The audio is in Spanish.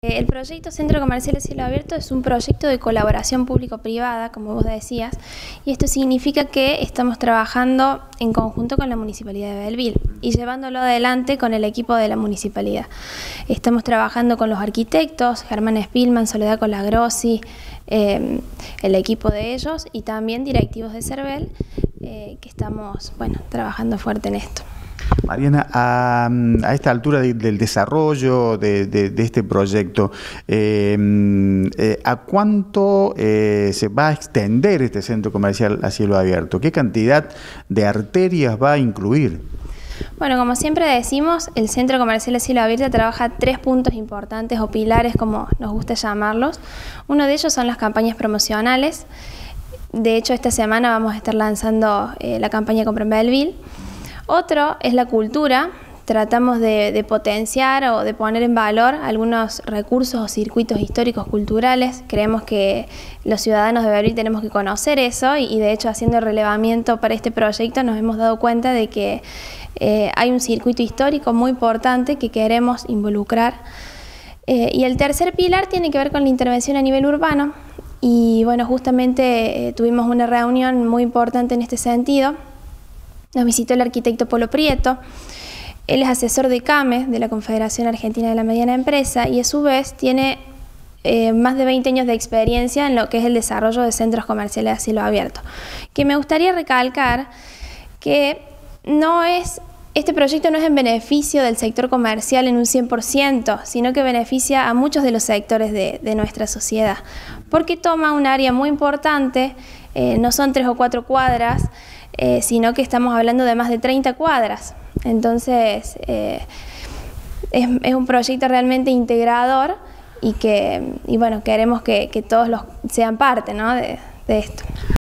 El proyecto Centro Comercial a Cielo Abierto es un proyecto de colaboración público-privada, como vos decías, y esto significa que estamos trabajando en conjunto con la Municipalidad de Belleville y llevándolo adelante con el equipo de la Municipalidad. Estamos trabajando con los arquitectos, Germán Spillman, Soledad Colagrossi, el equipo de ellos y también directivos de CERVEL, que estamos trabajando fuerte en esto. Mariana, a esta altura del desarrollo de este proyecto, ¿a cuánto se va a extender este centro comercial a cielo abierto? ¿Qué cantidad de arterias va a incluir? Bueno, como siempre decimos, el Centro Comercial a Cielo Abierto trabaja 3 puntos importantes o pilares, como nos gusta llamarlos. Uno de ellos son las campañas promocionales. De hecho, esta semana vamos a estar lanzando la campaña Compra en Belleville. Otro es la cultura. Tratamos de potenciar o de poner en valor algunos recursos o circuitos históricos culturales. Creemos que los ciudadanos de Belleville tenemos que conocer eso y de hecho, haciendo el relevamiento para este proyecto nos hemos dado cuenta de que hay un circuito histórico muy importante que queremos involucrar. Y el tercer pilar tiene que ver con la intervención a nivel urbano y bueno, justamente tuvimos una reunión muy importante en este sentido. Nos visitó el arquitecto Polo Prieto. Él es asesor de CAME, de la Confederación Argentina de la Mediana Empresa, y a su vez tiene más de 20 años de experiencia en lo que es el desarrollo de centros comerciales a cielo abierto. Que me gustaría recalcar que este proyecto no es en beneficio del sector comercial en un 100%, sino que beneficia a muchos de los sectores de nuestra sociedad, porque toma un área muy importante, no son 3 o 4 cuadras, sino que estamos hablando de más de 30 cuadras. Entonces, es un proyecto realmente integrador y bueno, queremos que todos sean parte, ¿no?, de esto.